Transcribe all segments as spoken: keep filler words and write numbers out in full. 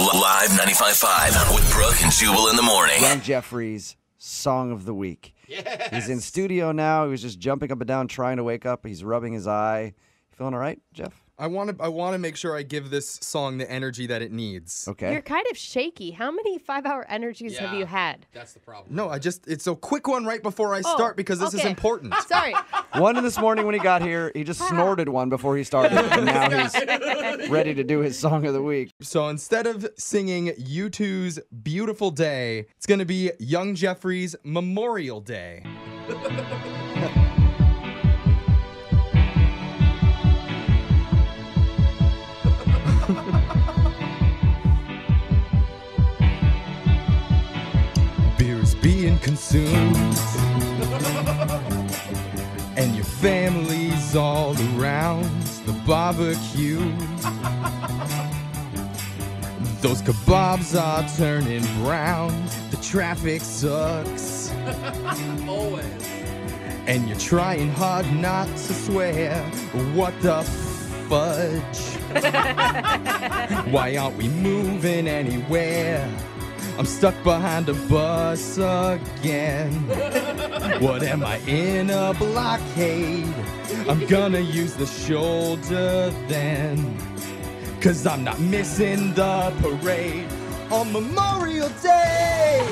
Live ninety-five point five with Brooke and Jubal in the morning. Young Jeffrey's Song of the Week. Yes. He's in studio now. He was just jumping up and down trying to wake up. He's rubbing his eye. You feeling all right, Jeff? I want to I want to make sure I give this song the energy that it needs. Okay. You're kind of shaky. How many five-hour energies have Yeah. you had? That's the problem. No, I just it's a quick one right before I Oh, start because this is okay. important. Sorry. One in this morning when he got here, he just snorted one before he started, and now he's ready to do his Song of the Week. So instead of singing U two's Beautiful Day, it's going to be Young Jeffrey's Memorial Day. Beer is being consumed, and your family's all around the barbecue. Those kebabs are turning brown, the traffic sucks, Always. and you're trying hard not to swear. What the fudge? Why aren't we moving anywhere? I'm stuck behind a bus again. What am I in a blockade? I'm gonna use the shoulder then, 'cause I'm not missing the parade on Memorial Day.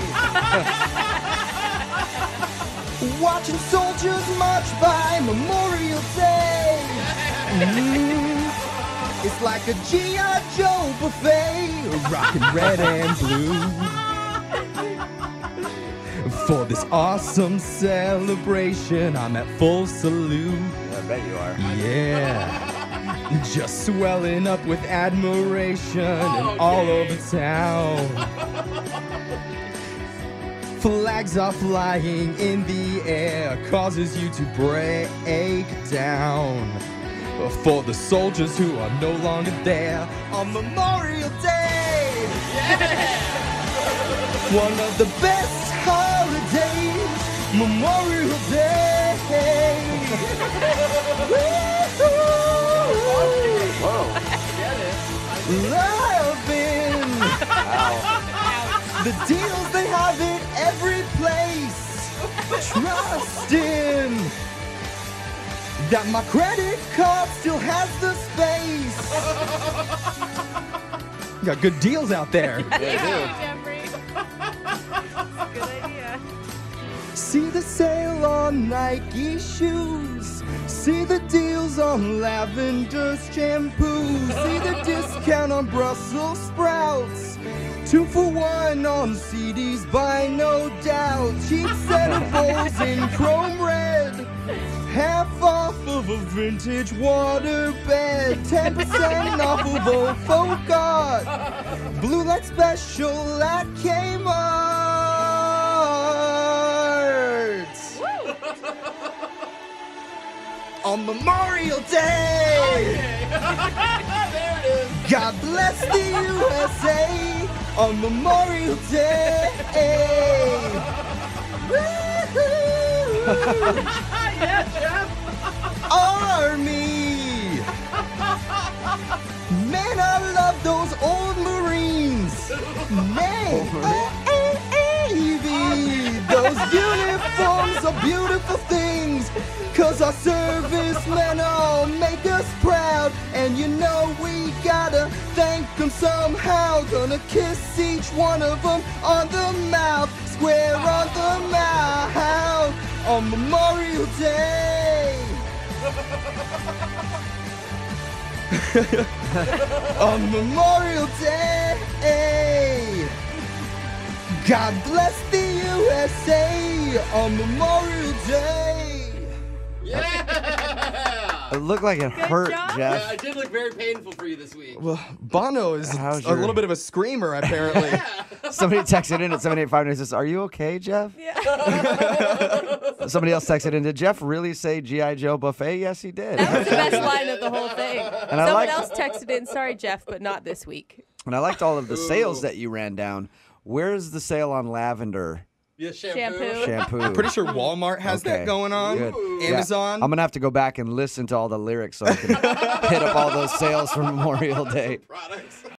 Watching soldiers march by Memorial Day. Mm, it's like a G I Joe buffet, rocking red and blue. For this awesome celebration, I'm at full salute. I bet you are. Yeah, just swelling up with admiration and all over town. Flags are flying in the air, causes you to break down. For the soldiers who are no longer there on Memorial Day. Yeah. One of the best holidays, Memorial Day. Whoa. Get it. Loving the deals they have in every place. Trusting that my credit card still has the space. Got good deals out there. Jeffrey. Good idea. See the sale on Nike shoes. See the deals on Lavender's shampoo. See the discount on Brussels sprouts. Two for one on C Ds by no doubt. Cheap set of bowls in chrome red. Half off of a vintage water bed. ten percent off of old folk art. Blue light special at Kmart. On Memorial Day. There it is. God bless the U S A on Memorial Day. Woo-hoo. Yeah, Jeff. Army. Man, I love those old Marines. Man, Navy. Those uniforms are beautiful things, 'cause our servicemen all make us proud. And you know we gotta thank them somehow. Gonna kiss each one of them on the mouth, square on the mouth, on Memorial Day. On Memorial Day. God bless the U S A on Memorial Day. Yeah. It looked like it hurt, job. Yeah, Jeff. it did look very painful for you this week. Well, Bono is How's a your- little bit of a screamer, apparently. Somebody texted in at seven eight five and says, "Are you okay, Jeff?" Yeah. Somebody else texted in, "Did Jeff really say G I Joe buffet?" Yes, he did. That was the best line of the whole thing. And I Someone like- else texted in, sorry, Jeff, but not this week. And I liked all of the sales that you ran down. Where's the sale on lavender Yeah, shampoo. Shampoo. shampoo? Pretty sure Walmart has Okay, that going on. good. Amazon. Yeah, I'm gonna have to go back and listen to all the lyrics so I can hit up all those sales for Memorial Day. Products.